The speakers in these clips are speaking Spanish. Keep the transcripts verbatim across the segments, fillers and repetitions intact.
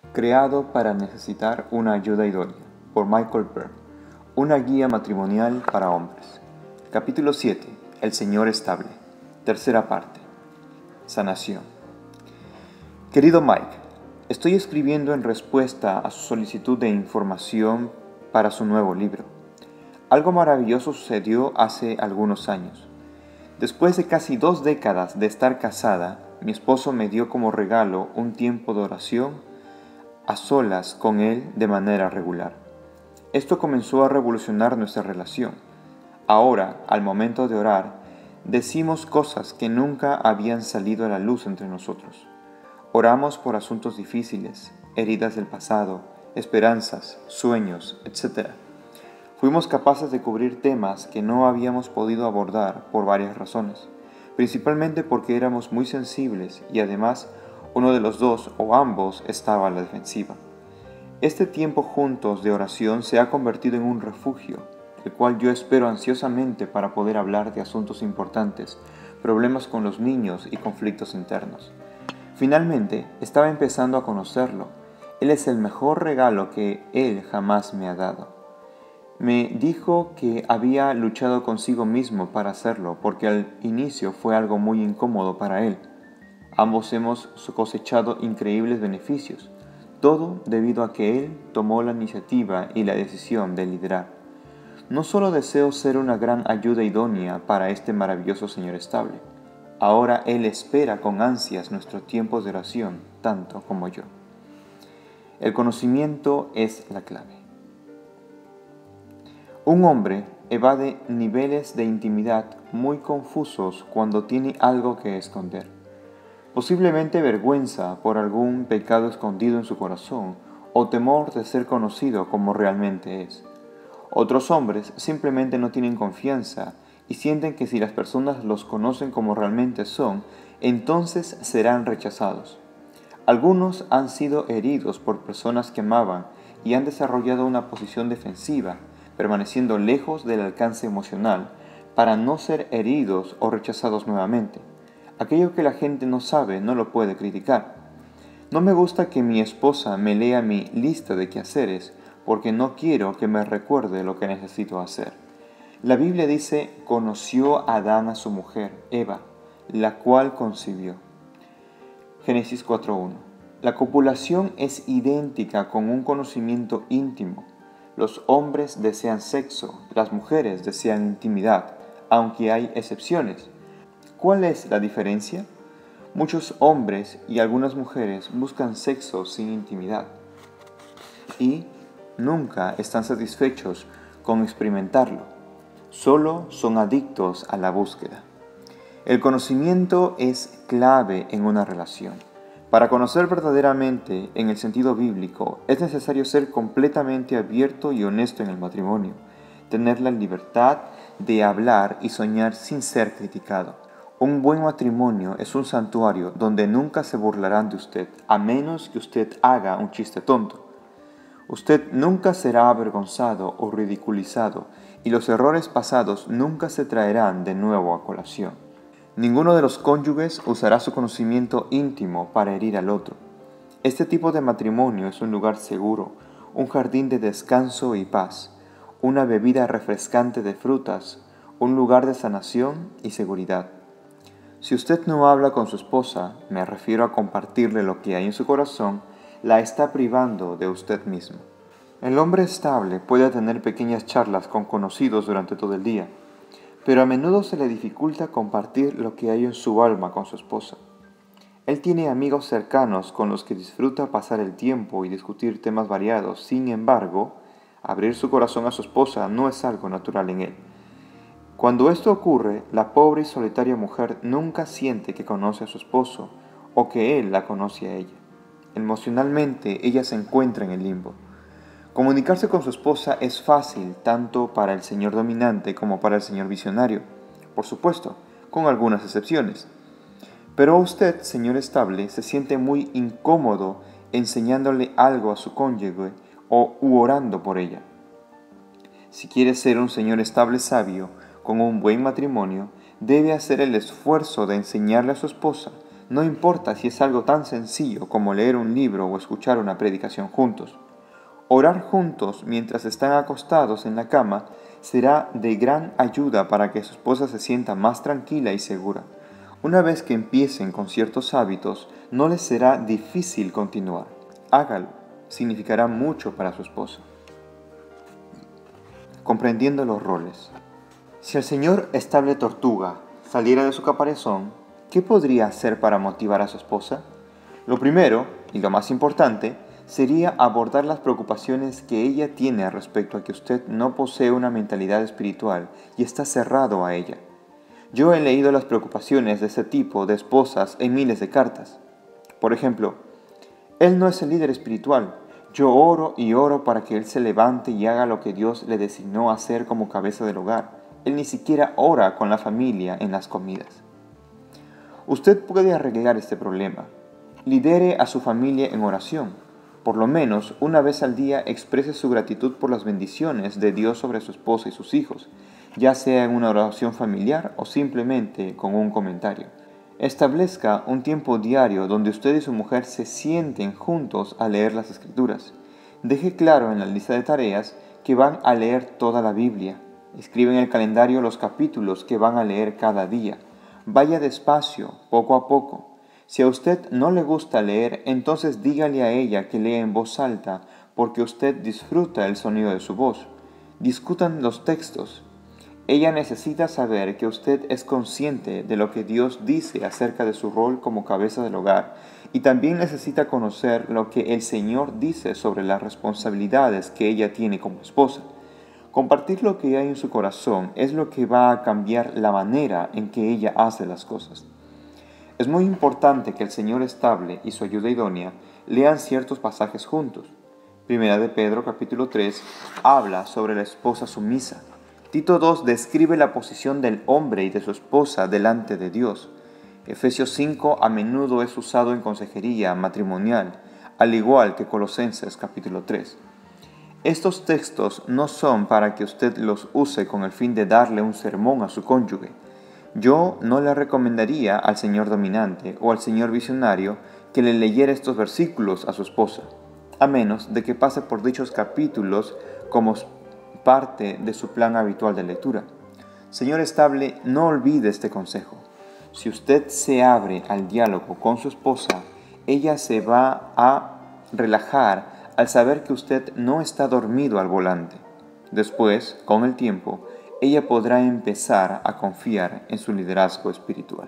Creado para necesitar una ayuda idónea, por Michael Bird, una guía matrimonial para hombres. Capítulo siete. El Señor estable. Tercera parte. Sanación. Querido Mike, estoy escribiendo en respuesta a su solicitud de información para su nuevo libro. Algo maravilloso sucedió hace algunos años. Después de casi dos décadas de estar casada, mi esposo me dio como regalo un tiempo de oración a solas con él de manera regular. Esto comenzó a revolucionar nuestra relación. Ahora, al momento de orar, decimos cosas que nunca habían salido a la luz entre nosotros. Oramos por asuntos difíciles, heridas del pasado, esperanzas, sueños, etcétera. Fuimos capaces de cubrir temas que no habíamos podido abordar por varias razones, principalmente porque éramos muy sensibles y además uno de los dos o ambos estaba a la defensiva. Este tiempo juntos de oración se ha convertido en un refugio, el cual yo espero ansiosamente para poder hablar de asuntos importantes, problemas con los niños y conflictos internos. Finalmente, estaba empezando a conocerlo. Él es el mejor regalo que él jamás me ha dado. Me dijo que había luchado consigo mismo para hacerlo, porque al inicio fue algo muy incómodo para él. Ambos hemos cosechado increíbles beneficios, todo debido a que él tomó la iniciativa y la decisión de liderar. No solo deseo ser una gran ayuda idónea para este maravilloso Señor estable, ahora él espera con ansias nuestros tiempos de oración, tanto como yo. El conocimiento es la clave. Un hombre evade niveles de intimidad muy confusos cuando tiene algo que esconder. Posiblemente vergüenza por algún pecado escondido en su corazón o temor de ser conocido como realmente es. Otros hombres simplemente no tienen confianza y sienten que si las personas los conocen como realmente son, entonces serán rechazados. Algunos han sido heridos por personas que amaban y han desarrollado una posición defensiva, permaneciendo lejos del alcance emocional para no ser heridos o rechazados nuevamente. Aquello que la gente no sabe no lo puede criticar. No me gusta que mi esposa me lea mi lista de quehaceres porque no quiero que me recuerde lo que necesito hacer. La Biblia dice, conoció Adán a su mujer, Eva, la cual concibió. Génesis cuatro uno. La copulación es idéntica con un conocimiento íntimo. Los hombres desean sexo, las mujeres desean intimidad, aunque hay excepciones. ¿Cuál es la diferencia? Muchos hombres y algunas mujeres buscan sexo sin intimidad y nunca están satisfechos con experimentarlo. Solo son adictos a la búsqueda. El conocimiento es clave en una relación. Para conocer verdaderamente en el sentido bíblico, es necesario ser completamente abierto y honesto en el matrimonio, tener la libertad de hablar y soñar sin ser criticado. Un buen matrimonio es un santuario donde nunca se burlarán de usted, a menos que usted haga un chiste tonto. Usted nunca será avergonzado o ridiculizado, y los errores pasados nunca se traerán de nuevo a colación. Ninguno de los cónyuges usará su conocimiento íntimo para herir al otro. Este tipo de matrimonio es un lugar seguro, un jardín de descanso y paz, una bebida refrescante de frutas, un lugar de sanación y seguridad. Si usted no habla con su esposa, me refiero a compartirle lo que hay en su corazón, la está privando de usted mismo. El hombre estable puede tener pequeñas charlas con conocidos durante todo el día, pero a menudo se le dificulta compartir lo que hay en su alma con su esposa. Él tiene amigos cercanos con los que disfruta pasar el tiempo y discutir temas variados. Sin embargo, abrir su corazón a su esposa no es algo natural en él. Cuando esto ocurre, la pobre y solitaria mujer nunca siente que conoce a su esposo o que él la conoce a ella. Emocionalmente, ella se encuentra en el limbo. Comunicarse con su esposa es fácil tanto para el señor dominante como para el señor visionario, por supuesto, con algunas excepciones. Pero usted, señor estable, se siente muy incómodo enseñándole algo a su cónyuge o u orando por ella. Si quiere ser un señor estable sabio, con un buen matrimonio, debe hacer el esfuerzo de enseñarle a su esposa No importa si es algo tan sencillo como leer un libro o escuchar una predicación juntos. Orar juntos mientras están acostados en la cama será de gran ayuda para que su esposa se sienta más tranquila y segura. Una vez que empiecen con ciertos hábitos, no les será difícil continuar. Hágalo, significará mucho para su esposa. Comprendiendo los roles. Si el señor Estable Tortuga saliera de su caparazón, ¿qué podría hacer para motivar a su esposa? Lo primero, y lo más importante, sería abordar las preocupaciones que ella tiene respecto a que usted no posee una mentalidad espiritual y está cerrado a ella. Yo he leído las preocupaciones de ese tipo de esposas en miles de cartas. Por ejemplo, él no es el líder espiritual. Yo oro y oro para que él se levante y haga lo que Dios le designó hacer como cabeza del hogar. Él ni siquiera ora con la familia en las comidas. Usted puede arreglar este problema. Lidere a su familia en oración. Por lo menos una vez al día exprese su gratitud por las bendiciones de Dios sobre su esposa y sus hijos, ya sea en una oración familiar o simplemente con un comentario. Establezca un tiempo diario donde usted y su mujer se sienten juntos a leer las Escrituras. Deje claro en la lista de tareas que van a leer toda la Biblia. Escribe en el calendario los capítulos que van a leer cada día. Vaya despacio, poco a poco. Si a usted no le gusta leer, entonces dígale a ella que lea en voz alta, porque usted disfruta el sonido de su voz. Discutan los textos. Ella necesita saber que usted es consciente de lo que Dios dice acerca de su rol como cabeza del hogar, y también necesita conocer lo que el Señor dice sobre las responsabilidades que ella tiene como esposa. Compartir lo que hay en su corazón es lo que va a cambiar la manera en que ella hace las cosas. Es muy importante que el Señor Estable y su ayuda idónea lean ciertos pasajes juntos. Primera de Pedro capítulo tres habla sobre la esposa sumisa. Tito dos describe la posición del hombre y de su esposa delante de Dios. Efesios cinco a menudo es usado en consejería matrimonial, al igual que Colosenses capítulo tres. Estos textos no son para que usted los use con el fin de darle un sermón a su cónyuge. Yo no le recomendaría al señor dominante o al señor visionario que le leyera estos versículos a su esposa, a menos de que pase por dichos capítulos como parte de su plan habitual de lectura. Señor Estable, no olvide este consejo. Si usted se abre al diálogo con su esposa, ella se va a relajar al saber que usted no está dormido al volante. Después, con el tiempo, ella podrá empezar a confiar en su liderazgo espiritual.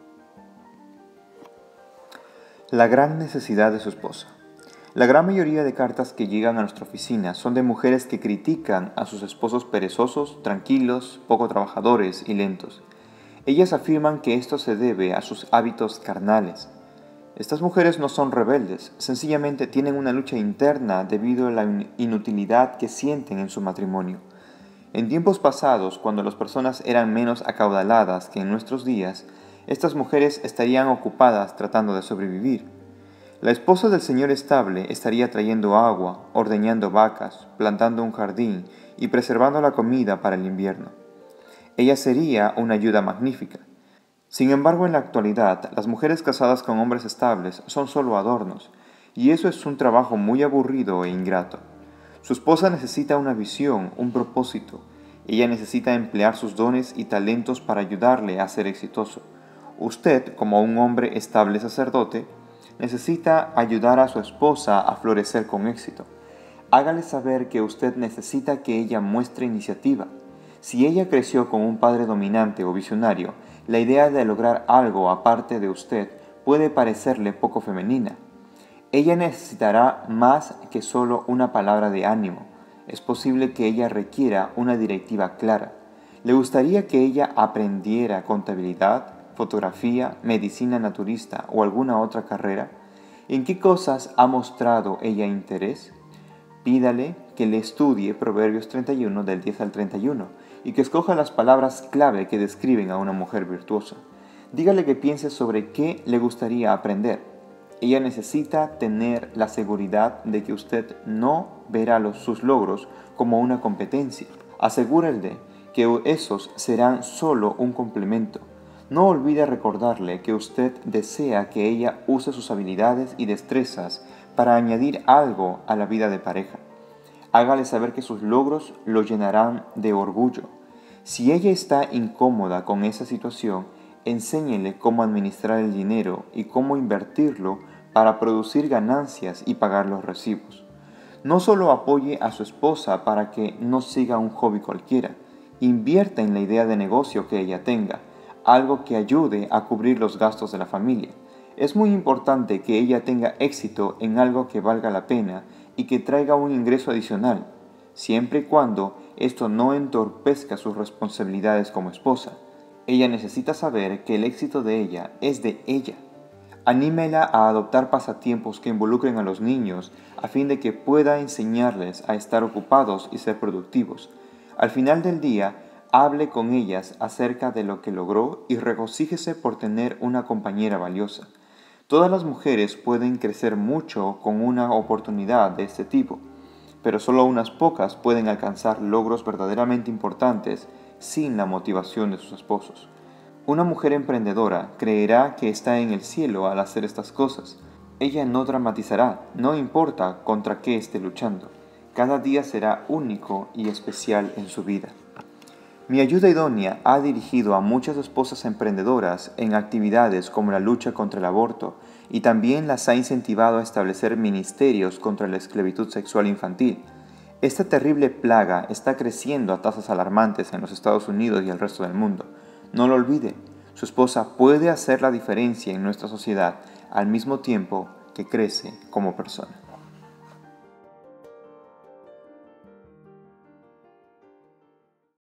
La gran necesidad de su esposa. La gran mayoría de cartas que llegan a nuestra oficina son de mujeres que critican a sus esposos perezosos, tranquilos, poco trabajadores y lentos. Ellas afirman que esto se debe a sus hábitos carnales. Estas mujeres no son rebeldes, sencillamente tienen una lucha interna debido a la inutilidad que sienten en su matrimonio. En tiempos pasados, cuando las personas eran menos acaudaladas que en nuestros días, estas mujeres estarían ocupadas tratando de sobrevivir. La esposa del señor Estable estaría trayendo agua, ordeñando vacas, plantando un jardín y preservando la comida para el invierno. Ella sería una ayuda magnífica. Sin embargo, en la actualidad, las mujeres casadas con hombres estables son solo adornos, y eso es un trabajo muy aburrido e ingrato. Su esposa necesita una visión, un propósito. Ella necesita emplear sus dones y talentos para ayudarle a ser exitoso. Usted, como un hombre estable sacerdote, necesita ayudar a su esposa a florecer con éxito. Hágale saber que usted necesita que ella muestre iniciativa. Si ella creció con un padre dominante o visionario, la idea de lograr algo aparte de usted puede parecerle poco femenina. Ella necesitará más que solo una palabra de ánimo. Es posible que ella requiera una directiva clara. ¿Le gustaría que ella aprendiera contabilidad, fotografía, medicina naturista o alguna otra carrera? ¿En qué cosas ha mostrado ella interés? Pídale que le estudie Proverbios treinta y uno del diez al treinta y uno y que escoja las palabras clave que describen a una mujer virtuosa. Dígale que piense sobre qué le gustaría aprender. Ella necesita tener la seguridad de que usted no verá los, sus logros como una competencia. Asegúrele que esos serán solo un complemento. No olvide recordarle que usted desea que ella use sus habilidades y destrezas para añadir algo a la vida de pareja. Hágale saber que sus logros lo llenarán de orgullo. Si ella está incómoda con esa situación, enséñele cómo administrar el dinero y cómo invertirlo para producir ganancias y pagar los recibos. No solo apoye a su esposa para que no siga un hobby cualquiera, invierta en la idea de negocio que ella tenga, algo que ayude a cubrir los gastos de la familia. Es muy importante que ella tenga éxito en algo que valga la pena y que traiga un ingreso adicional, siempre y cuando esto no entorpezca sus responsabilidades como esposa. Ella necesita saber que el éxito de ella es de ella. Anímela a adoptar pasatiempos que involucren a los niños a fin de que pueda enseñarles a estar ocupados y ser productivos. Al final del día, hable con ellas acerca de lo que logró y regocíjese por tener una compañera valiosa. Todas las mujeres pueden crecer mucho con una oportunidad de este tipo, pero solo unas pocas pueden alcanzar logros verdaderamente importantes sin la motivación de sus esposos. Una mujer emprendedora creerá que está en el cielo al hacer estas cosas. Ella no dramatizará, no importa contra qué esté luchando. Cada día será único y especial en su vida. Mi ayuda idónea ha dirigido a muchas esposas emprendedoras en actividades como la lucha contra el aborto y también las ha incentivado a establecer ministerios contra la esclavitud sexual infantil. Esta terrible plaga está creciendo a tasas alarmantes en los Estados Unidos y el resto del mundo. No lo olvide, su esposa puede hacer la diferencia en nuestra sociedad al mismo tiempo que crece como persona.